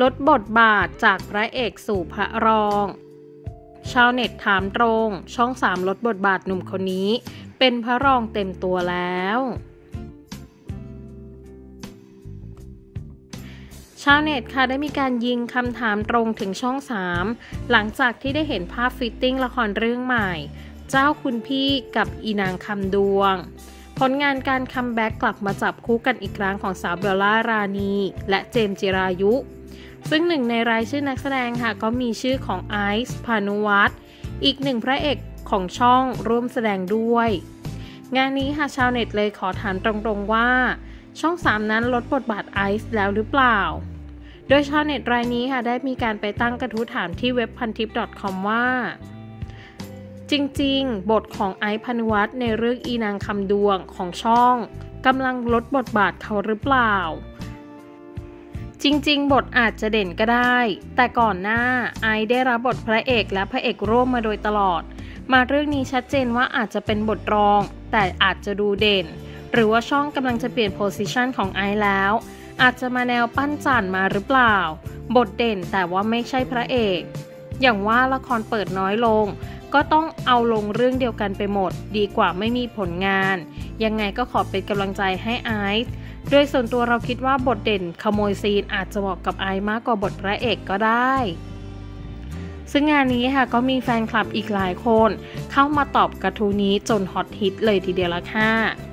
ลดบทบาทจากพระเอกสู่พระรองชาวเน็ตถามตรงช่อง3ลดบทบาทหนุ่มคนนี้เป็นพระรองเต็มตัวแล้วชาวเน็ตค่ะได้มีการยิงคำถามตรงถึงช่อง3หลังจากที่ได้เห็นภาพฟิตติ้งละครเรื่องใหม่เจ้าคุณพี่กับอีนางคำดวงผลงานการคัมแบ็กกลับมาจับคู่กันอีกครั้งของสาวเบลล่ารานีและเจมส์จิรายุซึ่งหนึ่งในรายชื่อนักแสดงค่ะก็มีชื่อของไอซ์พานุวัฒน์อีกหนึ่งพระเอกของช่องร่วมแสดงด้วยงานนี้ค่ะชาวเน็ตเลยขอถามตรงๆว่าช่อง3นั้นลดบทบาทไอซ์แล้วหรือเปล่าโดยชาวเน็ตรายนี้ค่ะได้มีการไปตั้งกระทู้ถามที่เว็บพันทิป .com ว่าจริงๆบทของไอซ์พานุวัฒน์ในเรื่องอีนางคำดวงของช่องกำลังลดบทบาทเขาหรือเปล่าจริงๆบทอาจจะเด่นก็ได้แต่ก่อนหน้าไอซ์ได้รับบทพระเอกและพระเอกร่วมมาโดยตลอดมาเรื่องนี้ชัดเจนว่าอาจจะเป็นบทรองแต่อาจจะดูเด่นหรือว่าช่องกำลังจะเปลี่ยนโพสิชันของไอซ์แล้วอาจจะมาแนวปั้นจั่นมาหรือเปล่าบทเด่นแต่ว่าไม่ใช่พระเอกอย่างว่าละครเปิดน้อยลงก็ต้องเอาลงเรื่องเดียวกันไปหมดดีกว่าไม่มีผลงานยังไงก็ขอเป็นกำลังใจให้ไอซ์โดยส่วนตัวเราคิดว่าบทเด่นขโมยซีนอาจจะเหมาะกับไอซ์มากกว่าบทพระเอกก็ได้ซึ่งงานนี้ค่ะก็มีแฟนคลับอีกหลายคนเข้ามาตอบกระทู้นี้จนฮอตฮิตเลยทีเดียวละค่ะ